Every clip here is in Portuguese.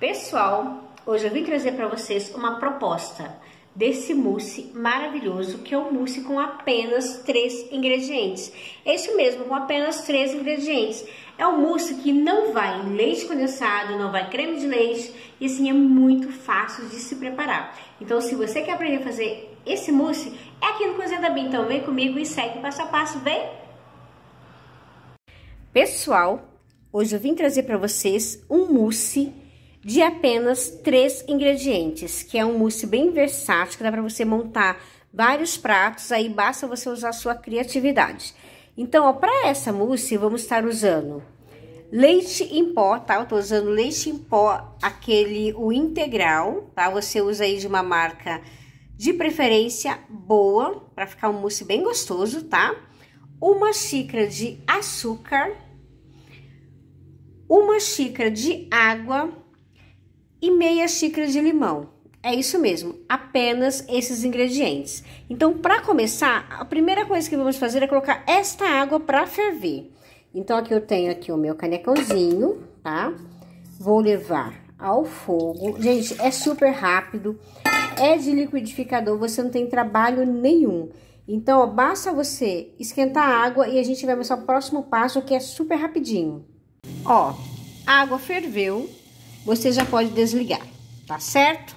Pessoal, hoje eu vim trazer para vocês uma proposta desse mousse maravilhoso, que é um mousse com apenas 3 ingredientes. É isso mesmo, com apenas 3 ingredientes. É um mousse que não vai leite condensado, não vai creme de leite, e assim é muito fácil de se preparar. Então, se você quer aprender a fazer esse mousse, é aqui no Cozinha da Bia. Então, vem comigo e segue passo a passo, vem! Pessoal, hoje eu vim trazer para vocês um mousse de apenas 3 ingredientes, que é um mousse bem versátil, que dá para você montar vários pratos, aí basta você usar a sua criatividade. Então, para essa mousse, vamos estar usando leite em pó, tá? Eu tô usando leite em pó, o integral, tá? Você usa aí de uma marca de preferência boa, para ficar um mousse bem gostoso, tá? Uma xícara de açúcar, uma xícara de água e meia xícara de limão. É isso mesmo, apenas esses ingredientes. Então, para começar, a primeira coisa que vamos fazer é colocar esta água para ferver. Então, aqui eu tenho aqui o meu canecãozinho, tá? Vou levar ao fogo. Gente, é super rápido, é de liquidificador, você não tem trabalho nenhum. Então, ó, basta você esquentar a água e a gente vai mostrar o próximo passo, que é super rapidinho. Ó, a água ferveu. Você já pode desligar, tá certo?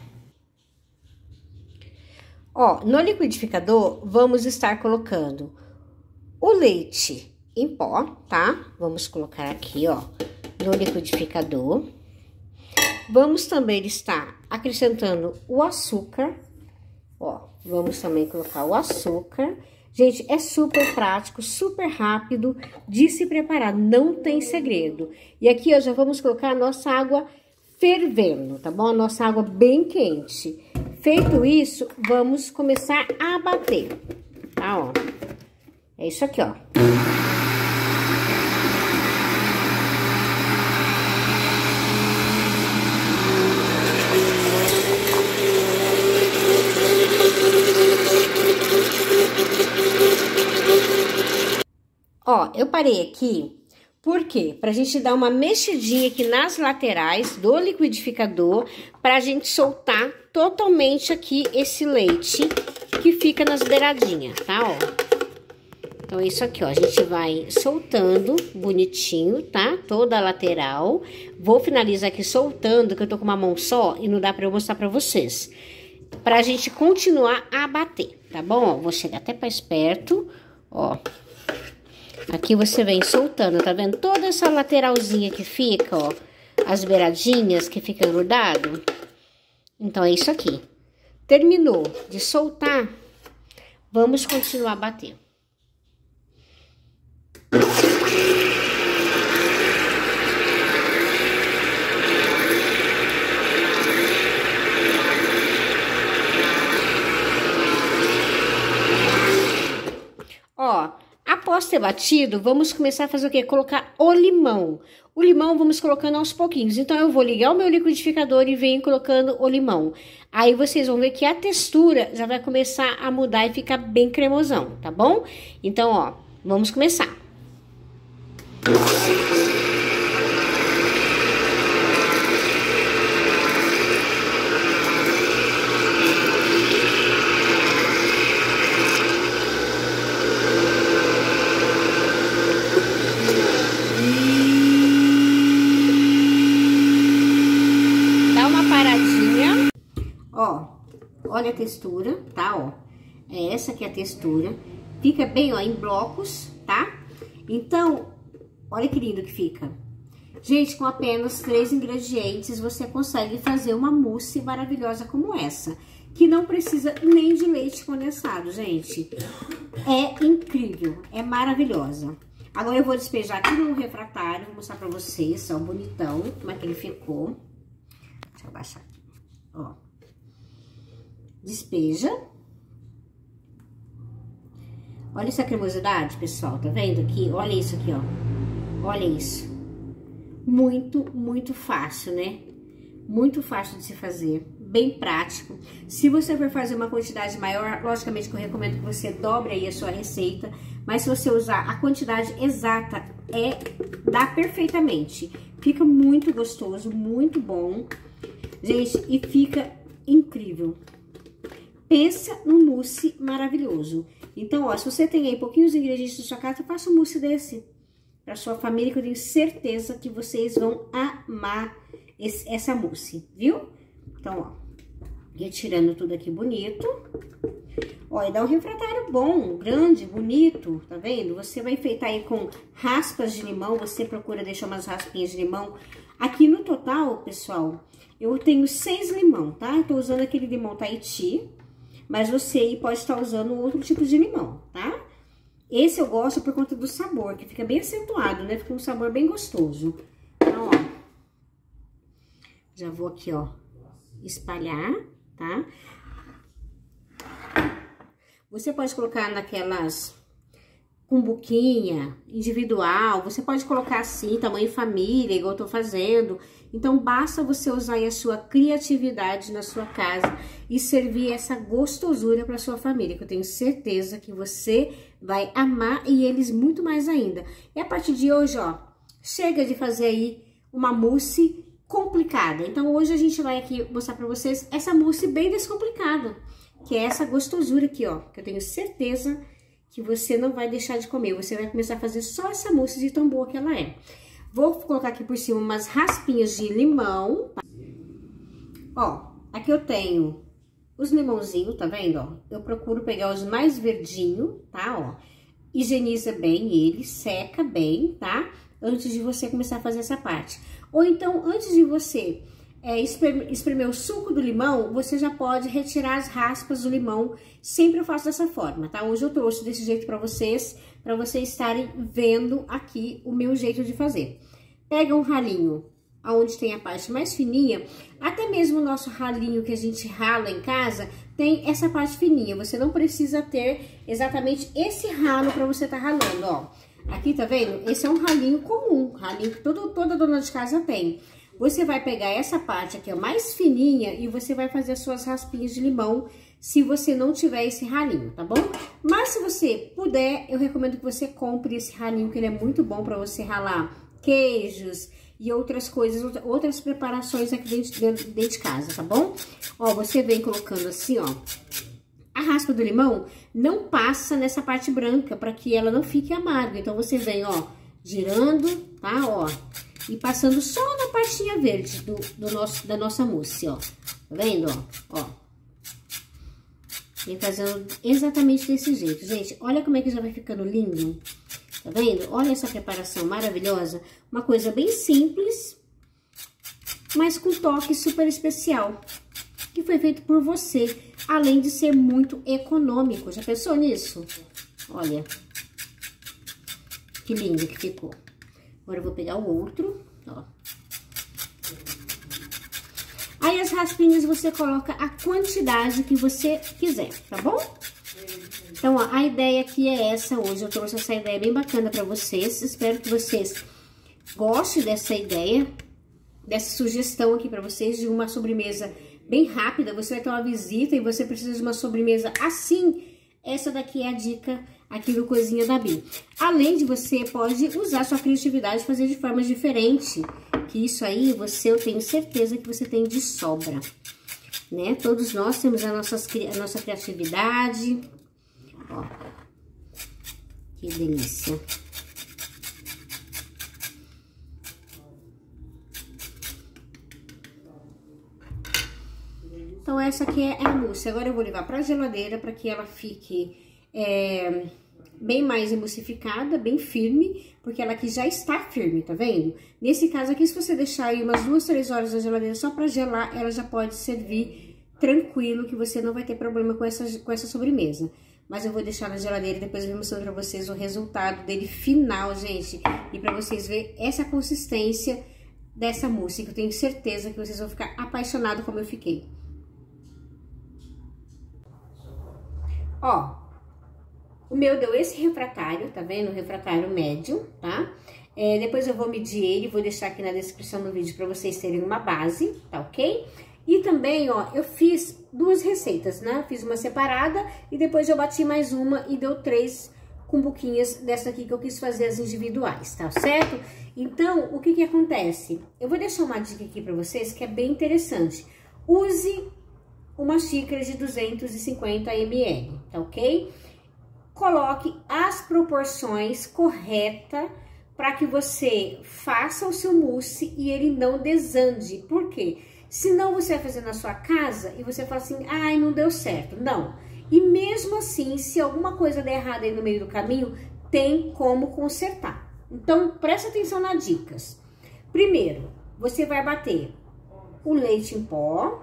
Ó, no liquidificador, vamos estar colocando o leite em pó, tá? Vamos colocar aqui, ó, no liquidificador. Vamos também estar acrescentando o açúcar, ó, vamos também colocar o açúcar. Gente, é super prático, super rápido de se preparar, não tem segredo. E aqui, ó, já vamos colocar a nossa água fervendo, tá bom? A nossa água bem quente. Feito isso, vamos começar a bater, tá, ó? É isso aqui, ó. Ó, eu parei aqui. Por quê? Pra gente dar uma mexidinha aqui nas laterais do liquidificador, pra gente soltar totalmente aqui esse leite que fica nas beiradinhas, tá? Ó. Então, isso aqui, ó, a gente vai soltando bonitinho, tá? Toda a lateral. Vou finalizar aqui soltando, que eu tô com uma mão só e não dá pra eu mostrar pra vocês. Pra gente continuar a bater, tá bom? Ó, vou chegar até mais perto, ó. Aqui você vem soltando, tá vendo? Toda essa lateralzinha que fica, ó, as beiradinhas que fica grudado. Então, é isso aqui. Terminou de soltar, vamos continuar a bater. Ó, após ter batido, vamos começar a fazer o quê? Colocar o limão. O limão vamos colocando aos pouquinhos. Então, eu vou ligar o meu liquidificador e venho colocando o limão. Aí, vocês vão ver que a textura já vai começar a mudar e ficar bem cremosão, tá bom? Então, ó, vamos começar. Ó, olha a textura, tá, ó. É essa que é a textura. Fica bem, ó, em blocos, tá? Então, olha que lindo que fica. Gente, com apenas 3 ingredientes, você consegue fazer uma mousse maravilhosa como essa. Que não precisa nem de leite condensado, gente. É incrível, é maravilhosa. Agora, eu vou despejar aqui no refratário, vou mostrar pra vocês, ó, bonitão, como é que ele ficou. Deixa eu abaixar aqui, ó. Despeja. Olha essa cremosidade, pessoal, tá vendo aqui? Olha isso aqui, ó. Olha isso. Muito, muito fácil, né? Muito fácil de se fazer. Bem prático. Se você for fazer uma quantidade maior, logicamente que eu recomendo que você dobre aí a sua receita. Mas se você usar a quantidade exata, dá perfeitamente. Fica muito gostoso, muito bom. Gente, e fica incrível. Pensa num mousse maravilhoso. Então, ó, se você tem aí pouquinhos ingredientes na sua casa, faça um mousse desse para sua família, que eu tenho certeza que vocês vão amar essa mousse, viu? Então, ó, retirando tudo aqui bonito. Ó, e dá um refratário bom, grande, bonito, tá vendo? Você vai enfeitar aí com raspas de limão, você procura deixar umas raspinhas de limão. Aqui no total, pessoal, eu tenho 6 limão, tá? Eu tô usando aquele limão Tahiti, mas você aí pode estar usando outro tipo de limão, tá? Esse eu gosto por conta do sabor, que fica bem acentuado, né? Fica um sabor bem gostoso. Então, ó, já vou aqui, ó, espalhar, tá? Você pode colocar naquelas cumbuquinha individual, você pode colocar assim, tamanho família, igual eu tô fazendo. Então, basta você usar aí a sua criatividade na sua casa e servir essa gostosura para sua família, que eu tenho certeza que você vai amar e eles muito mais ainda. E a partir de hoje, ó, chega de fazer aí uma mousse complicada. Então, hoje a gente vai aqui mostrar para vocês essa mousse bem descomplicada, que é essa gostosura aqui, ó, que eu tenho certeza que você não vai deixar de comer. Você vai começar a fazer só essa mousse de tão boa que ela é. Vou colocar aqui por cima umas raspinhas de limão. Ó, aqui eu tenho os limãozinhos, tá vendo, ó? Eu procuro pegar os mais verdinhos, tá, ó? Higieniza bem ele, seca bem, tá? Antes de você começar a fazer essa parte. Ou então, antes de você espremer o suco do limão, você já pode retirar as raspas do limão. Sempre eu faço dessa forma, tá? Hoje eu trouxe desse jeito pra vocês estarem vendo aqui o meu jeito de fazer. Pega um ralinho, aonde tem a parte mais fininha, até mesmo o nosso ralinho que a gente rala em casa, tem essa parte fininha. Você não precisa ter exatamente esse ralo pra você tá ralando, ó. Aqui, tá vendo? Esse é um ralinho comum, ralinho que toda dona de casa tem. Você vai pegar essa parte aqui, ó, mais fininha, e você vai fazer as suas raspinhas de limão, se você não tiver esse ralinho, tá bom? Mas se você puder, eu recomendo que você compre esse ralinho, que ele é muito bom pra você ralar queijos e outras coisas, outras preparações aqui dentro de casa, tá bom? Ó, você vem colocando assim, ó. A raspa do limão não passa nessa parte branca, pra que ela não fique amarga. Então, você vem, ó, girando, tá, ó, e passando só na partinha verde da nossa mousse, ó. Tá vendo, ó? Ó. E fazendo exatamente desse jeito. Gente, olha como é que já vai ficando lindo. Tá vendo? Olha essa preparação maravilhosa. Uma coisa bem simples, mas com toque super especial. Que foi feito por você, além de ser muito econômico. Já pensou nisso? Olha. Que lindo que ficou. Agora eu vou pegar o outro, ó. Aí as raspinhas você coloca a quantidade que você quiser, tá bom? Então, ó, a ideia aqui é essa hoje. Eu trouxe essa ideia bem bacana pra vocês. Espero que vocês gostem dessa ideia, dessa sugestão aqui pra vocês de uma sobremesa bem rápida. Você vai ter uma visita e você precisa de uma sobremesa assim. Essa daqui é a dica aqui do Coisinha da Bi. Além de você pode usar sua criatividade e fazer de formas diferentes. Que isso aí eu tenho certeza que você tem de sobra, né? Todos nós temos a nossa criatividade. Ó, que delícia. Então, essa aqui é a mousse. Agora eu vou levar pra geladeira para que ela fique bem mais emulsificada, bem firme, porque ela aqui já está firme, tá vendo? Nesse caso aqui, se você deixar aí umas 2, 3 horas na geladeira só pra gelar, ela já pode servir tranquilo, que você não vai ter problema com essa sobremesa. Mas eu vou deixar na geladeira e depois eu vou mostrar pra vocês o resultado dele final, gente. E pra vocês verem essa consistência dessa mousse, que eu tenho certeza que vocês vão ficar apaixonados como eu fiquei. Ó, o meu deu esse refratário, tá vendo? O refratário médio, tá? Depois eu vou medir ele, vou deixar aqui na descrição do vídeo pra vocês terem uma base, tá ok? E também, ó, eu fiz 2 receitas, né? Fiz uma separada e depois eu bati mais uma e deu 3 com boquinhas dessa aqui que eu quis fazer as individuais, tá certo? Então, o que que acontece? Eu vou deixar uma dica aqui pra vocês que é bem interessante. Use uma xícara de 250 ml, tá ok? Coloque as proporções corretas para que você faça o seu mousse e ele não desande. Por quê? Senão você vai fazer na sua casa e você fala assim, ai, não deu certo. Não. E mesmo assim, se alguma coisa der errado aí no meio do caminho, tem como consertar. Então, presta atenção nas dicas. Primeiro, você vai bater o leite em pó,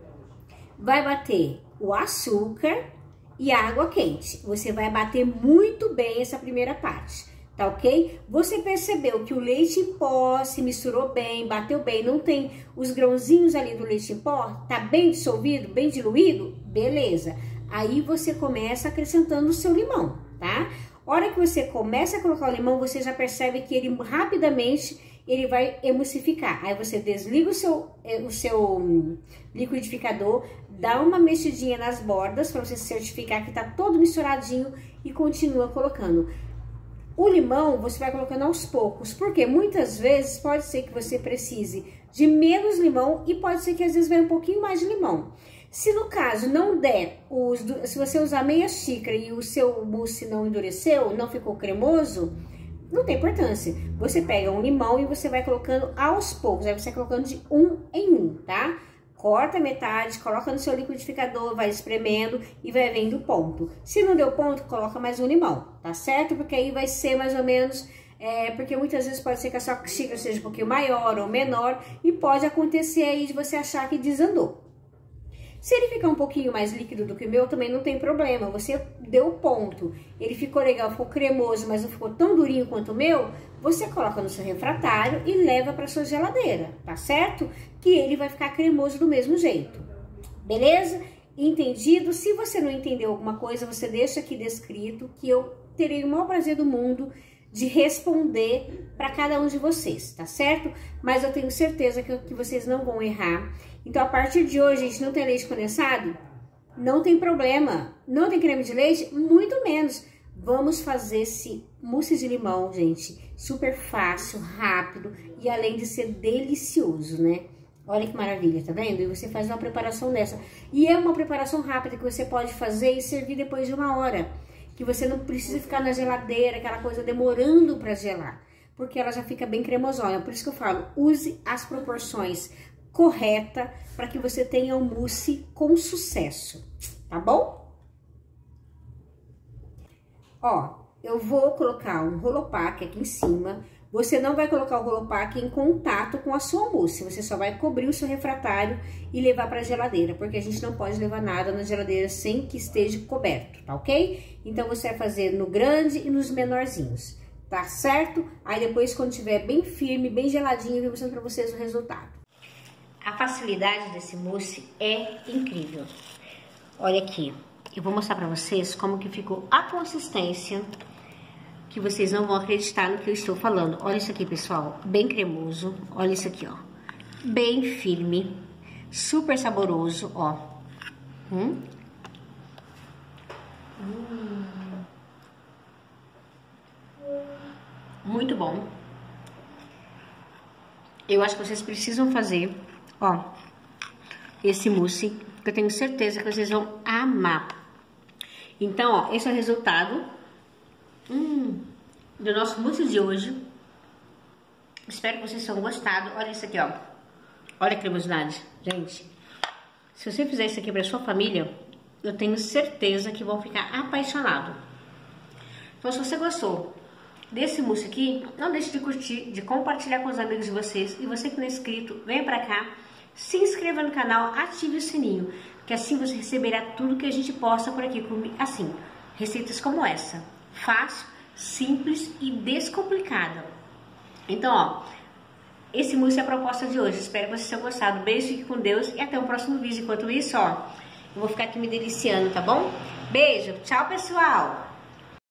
vai bater o açúcar e a água quente. Você vai bater muito bem essa primeira parte, tá ok? Você percebeu que o leite em pó se misturou bem, bateu bem, não tem os grãozinhos ali do leite em pó, tá bem dissolvido, bem diluído? Beleza. Aí você começa acrescentando o seu limão, tá? Hora que você começa a colocar o limão, você já percebe que ele rapidamente ele vai emulsificar. Aí você desliga o seu liquidificador, dá uma mexidinha nas bordas para você certificar que tá todo misturadinho e continua colocando. O limão você vai colocando aos poucos, porque muitas vezes pode ser que você precise de menos limão e pode ser que às vezes vai um pouquinho mais de limão. Se no caso não der, se você usar meia xícara e o seu mousse não endureceu, não ficou cremoso, não tem importância. Você pega um limão e você vai colocando aos poucos, aí você vai colocando de um em um, tá? Corta a metade, coloca no seu liquidificador, vai espremendo e vai vendo o ponto. Se não deu ponto, coloca mais um limão, tá certo? Porque aí vai ser mais ou menos, porque muitas vezes pode ser que a sua xícara seja um pouquinho maior ou menor e pode acontecer aí de você achar que desandou. Se ele ficar um pouquinho mais líquido do que o meu, também não tem problema, você deu o ponto. Ele ficou legal, ficou cremoso, mas não ficou tão durinho quanto o meu, você coloca no seu refratário e leva para sua geladeira, tá certo? Que ele vai ficar cremoso do mesmo jeito, beleza? Entendido? Se você não entendeu alguma coisa, você deixa aqui descrito que eu terei o maior prazer do mundo de responder para cada um de vocês, tá certo? Mas eu tenho certeza que vocês não vão errar. Então, a partir de hoje, a gente não tem leite condensado? Não tem problema. Não tem creme de leite? Muito menos. Vamos fazer esse mousse de limão, gente. Super fácil, rápido e além de ser delicioso, né? Olha que maravilha, tá vendo? E você faz uma preparação dessa. E é uma preparação rápida que você pode fazer e servir depois de 1 hora. Que você não precisa ficar na geladeira, aquela coisa demorando para gelar. Porque ela já fica bem cremosona. Por isso que eu falo, use as proporções corretas para que você tenha um mousse com sucesso, tá bom? Ó, eu vou colocar um rolopaque aqui em cima. Você não vai colocar o rolopaque em contato com a sua mousse, você só vai cobrir o seu refratário e levar para a geladeira, porque a gente não pode levar nada na geladeira sem que esteja coberto, tá ok? Então, você vai fazer no grande e nos menorzinhos, tá certo? Aí depois, quando tiver bem firme, bem geladinho, eu vou mostrando para vocês o resultado. A facilidade desse mousse é incrível. Olha aqui, eu vou mostrar para vocês como que ficou a consistência, que vocês não vão acreditar no que eu estou falando. Olha isso aqui, pessoal, bem cremoso. Olha isso aqui, ó, bem firme, super saboroso, ó. Muito bom. Eu acho que vocês precisam fazer, ó, esse mousse, que eu tenho certeza que vocês vão amar. Então, ó, esse é o resultado do nosso mousse de hoje. Espero que vocês tenham gostado. Olha isso aqui, ó. Olha a cremosidade, gente. Se você fizer isso aqui para sua família, eu tenho certeza que vão ficar apaixonados. Então, se você gostou desse mousse aqui, não deixe de curtir, de compartilhar com os amigos de vocês. E você que não é inscrito, venha pra cá, se inscreva no canal, ative o sininho, que assim você receberá tudo que a gente posta por aqui, assim, receitas como essa, fácil, simples e descomplicada. Então, ó, esse mousse é a proposta de hoje. Espero que vocês tenham gostado. Beijo, fique com Deus e até o próximo vídeo. Enquanto isso, ó, eu vou ficar aqui me deliciando, tá bom? Beijo, tchau, pessoal!